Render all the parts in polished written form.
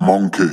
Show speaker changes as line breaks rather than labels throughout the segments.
Monkey.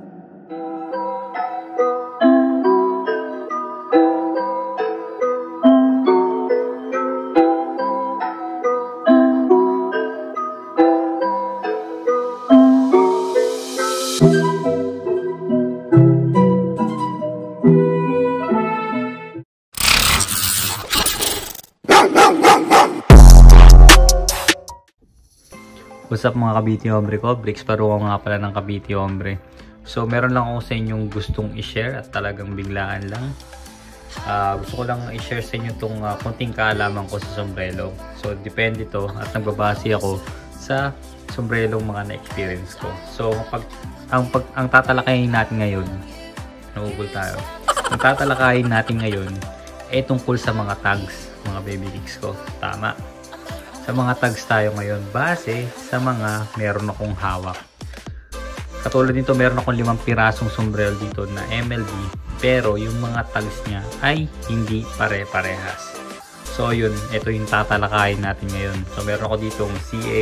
What's up mga Kabiti Hombre ko? Bricks Paruo nga pala ng Kabiti Hombre. So meron lang ako sa inyong gustong i-share at talagang biglaan lang. Gusto ko lang i-share sa inyo itong konting kaalaman ko sa sombrero. So depende to at nagbabase ako sa sombrerong mga na-experience ko. So ang tatalakayin natin ngayon, nagugol tayo. Ang tatalakayin natin ngayon ay tungkol sa mga tags, mga baby kicks ko. Tama. Sa mga tags tayo ngayon base sa mga meron akong hawak. Katulad nito, meron akong 5 pirasong sombrero dito na MLB, pero yung mga tags niya ay hindi pare-parehas. So yun, ito yung tatalakayin natin ngayon. So meron ako ditong CA,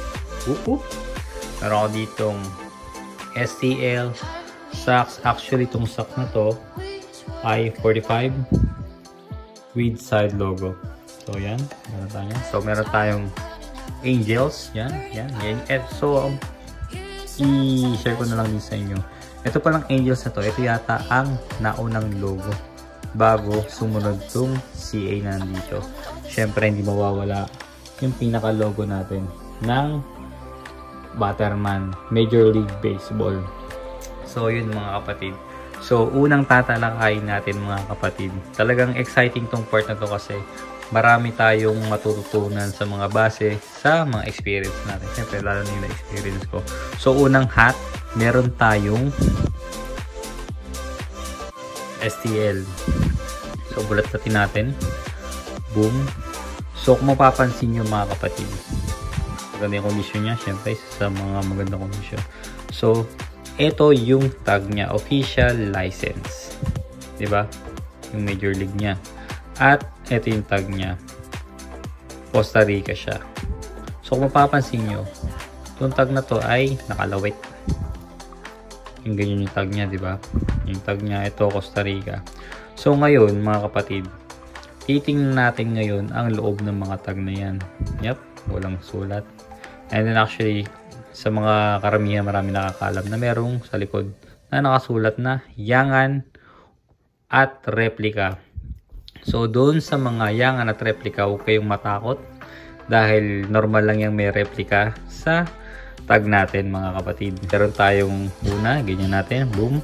meron ako ditong STL socks. Actually itong socks na to ay 45 with side logo. So yan, meron tayo. So meron tayong Angels, yan. So i-share ko na lang din sa inyo. Ito palang Angels na to, ito yata ang naunang logo bago sumunod tong CA na nandito. Syempre hindi mawawala yung pinaka logo natin ng Batterman, Major League Baseball. So yun mga kapatid. So unang tatalakayin natin mga kapatid. Talagang exciting tong part na to kasi marami tayong matututunan sa mga base sa mga experience natin. Siyempre, lalo na yung experience ko. So, unang hat, meron tayong STL. So, bulat-latin natin. Boom. So, kung mapapansin nyo mga kapatid, maganda yung condition niya. Siyempre, sa mga magandang condition. So, ito yung tag niya. Official license. Diba? Yung Major League niya. At ito yung tag niya. Costa Rica siya. So kung mapapansin nyo, itong tag na to ay nakalawit. Yung ganyan yung tag niya, di ba? Yung tag niya, ito Costa Rica. So ngayon, mga kapatid, titingnan natin ngayon ang loob ng mga tag na yan. Yep, walang sulat. And then actually, sa mga karamihan, marami nakakalam na merong sa likod na nakasulat na Yangan at replica. So, doon sa mga Yangan at replica, huwag kayong matakot dahil normal lang yung may replica sa tag natin mga kapatid. Meron tayong una, ganyan natin, boom.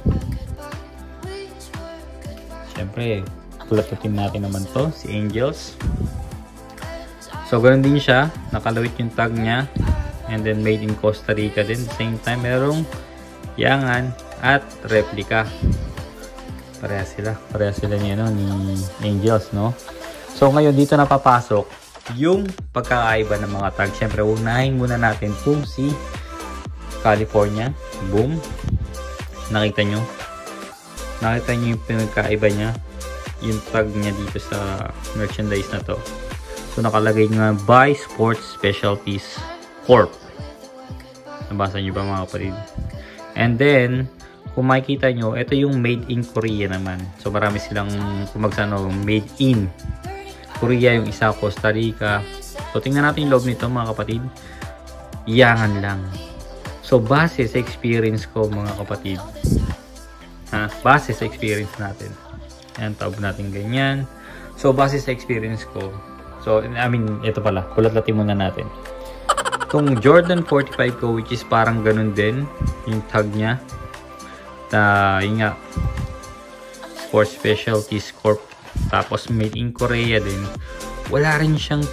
Siyempre, pulatin natin naman to, si Angels. So, ganoon din siya, nakalawit yung tag niya. And then, made in Costa Rica din. At the same time, merong Yangan at replica. Parehas sila ni Angels, no? So ngayon dito na papasok yung pagkakaiba ng mga tag. Siyempre, unahin muna natin kung si California. Boom. Nakita nyo yung pinagkaiba niya. Yung tag niya dito sa merchandise na to. So nakalagay nga by Sports Specialties Corp. Nabasa nyo ba mga kapatid? And then kung makikita nyo, ito yung made in Korea naman. So marami silang made in Korea, yung isa Costa Rica. So tingnan natin yung loob nito mga kapatid. Yangan lang. So base sa experience ko mga kapatid, base sa experience natin, ayan, taob natin ganyan. So base sa experience ko, so ito pala, kulat-latin muna natin itong Jordan 45 ko, which is parang ganun din yung tag nya. Yun nga, Sports Specialties Corp. Tapos made in Korea din. Wala rin siyang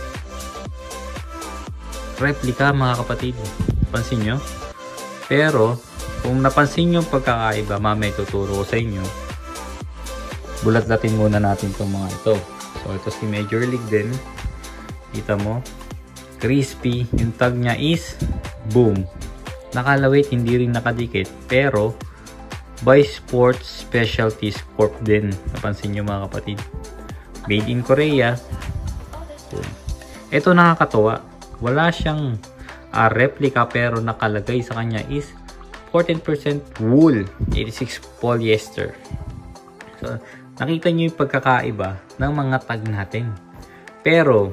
replica mga kapatid. Pansin nyo? Pero kung napansin nyo pagkakaiba, mamaya tuturo ko sa inyo. Bulat-latin muna natin itong mga ito. So ito si Major League din. Kita mo? Crispy. Yung tag niya is boom. Nakalawit, hindi rin nakadikit. Pero by Sports Specialties Corp din. Napansin nyo mga kapatid. Made in Korea. Ito nakakatuwa. Wala siyang replica pero nakalagay sa kanya is 14% wool, 86 polyester. So, nakita nyo yung pagkakaiba ng mga tag natin. Pero,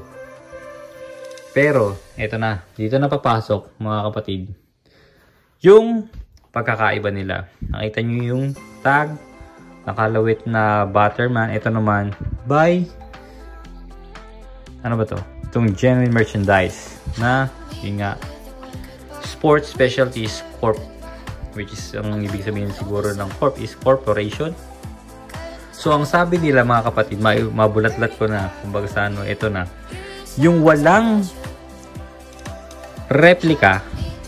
eto na. Dito na papasok, mga kapatid. Yung pagkakaiba nila. Nakita nyo yung tag, nakalawit na Butterman. Ito naman, by, ano ba to? Itong genuine merchandise na, yun nga, Sports Specialties Corp. Which is, ang ibig sabihin siguro ng Corp is corporation. So, ang sabi nila mga kapatid, mabulatlat ko na, kumbaga sa ano, ito na. Yung walang replica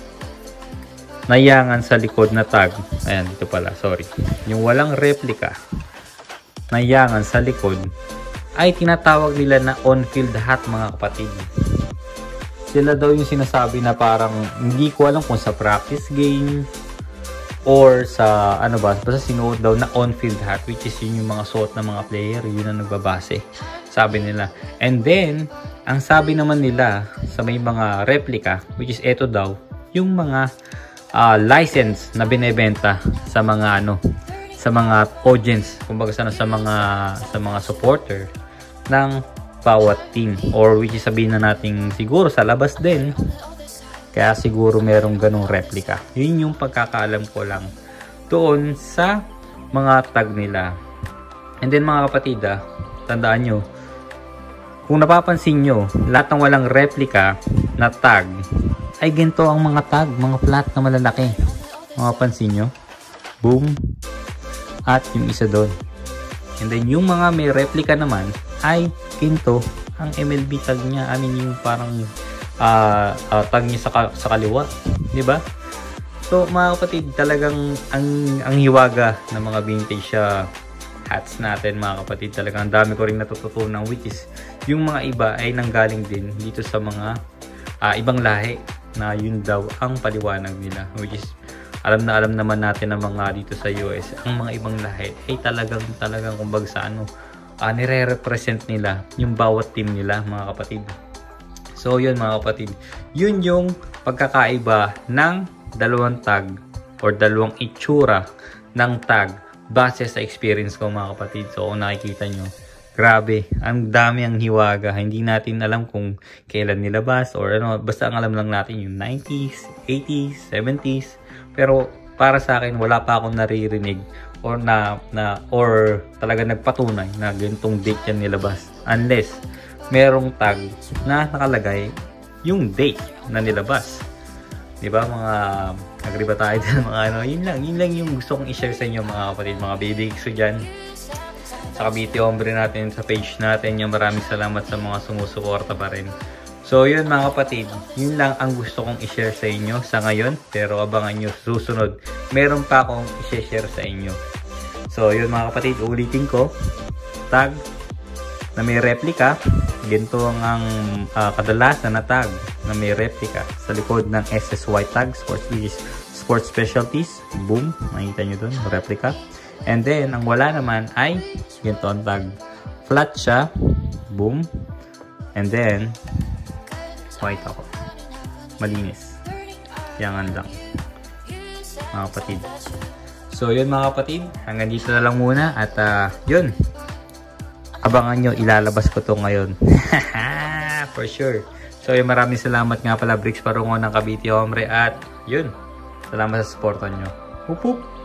na yangan sa likod na tag. Ayan, dito pala, sorry. Yung walang replica na yangan sa likod ay tinatawag nila na on-field hat mga kapatid. Sila daw yung sinasabi na parang hindi ko alam kung sa practice game or sa ano ba, basta sinuot daw na on-field hat, which is yun yung mga suot ng mga player, yun ang nagbabase, sabi nila. And then, ang sabi naman nila sa may mga replica, which is eto daw, yung mga license na binebenta sa mga ano, sa mga audience, kumbaga sa mga supporter ng bawat team, or which is sabihin na natin siguro sa labas din. Kaya siguro merong ganong replica. Yun yung pagkakaalam ko lang doon sa mga tag nila. And then mga kapatid, tandaan nyo, kung napapansin nyo, lahat ng walang replica na tag ay ganito ang mga tag, mga flat na malalaki. Mapapansin nyo, boom, at yung isa doon. And then yung mga may replica naman ay ganito ang MLB tag niya. I mean yung parang tag niya sa kaliwa, di ba? So mga kapatid, talagang ang hiwaga ng mga vintage hats natin mga kapatid, talagang ang dami ko ring natututunan, which is yung mga iba ay nanggaling din dito sa mga ibang lahi na yun daw ang paliwanag nila, which is alam naman natin ng mga dito sa US, ang mga ibang lahi ay talagang kumbaga sa ano, nire-represent nila yung bawat team nila mga kapatid. So yun mga kapatid, yun yung pagkakaiba ng dalawang tag or dalawang itsura ng tag base sa experience ko mga kapatid. So kung nakikita nyo, grabe, ang dami ang hiwaga. Hindi natin alam kung kailan nilabas or ano, basta ang alam lang natin yung 90s, 80s, 70s. Pero para sa akin, wala pa akong naririnig or or talaga nagpatunay na ganitong date yan nilabas, unless merong tag na nakalagay yung date na nilabas. Diba mga, agree ba tayo dyan mga ano, yun lang yung gusto kong i-share sa inyo mga kapatid, mga baby so dyan. Saka BT Hombre natin sa page natin, yung maraming salamat sa mga sumusuporta pa rin. So yun mga kapatid, yun lang ang gusto kong i-share sa inyo sa ngayon, pero abangan nyo susunod, meron pa akong i-share sa inyo. So yun mga kapatid, ulitin ko, tag na may replica, ganito ang kadalasan na tag na may replica sa likod ng SSY tag, Sports Specialties, boom, makikita nyo dun, replica. And then, ang wala naman ay ganito ang tag, flat siya, boom, and then white ako, malinis, yangan lang mga kapatid. So yun mga kapatid, hanggang dito na lang muna at yun, abangan nyo, ilalabas ko to ngayon. For sure. So yun, maraming salamat nga pala Bricks Parungon ng Cavite Hombre at yun, salamat sa supportan nyo. Hup hup!